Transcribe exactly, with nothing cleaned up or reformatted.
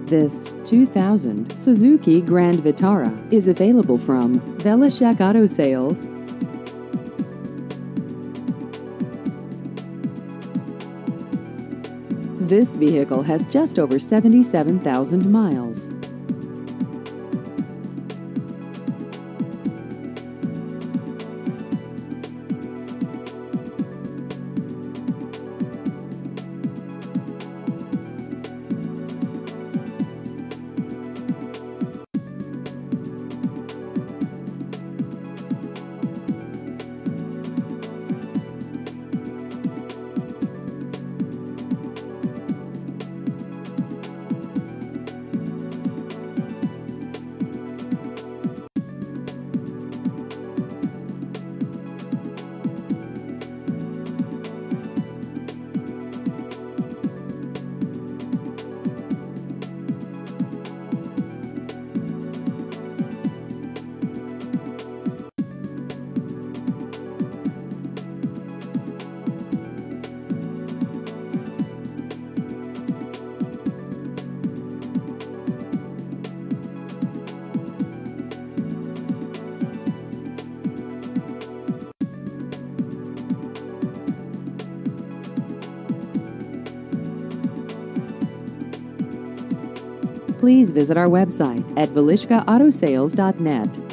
This two thousand Suzuki Grand Vitara is available from Velishek Auto Sales. This vehicle has just over seventy-seven thousand miles. Please visit our website at velishek auto sales dot net.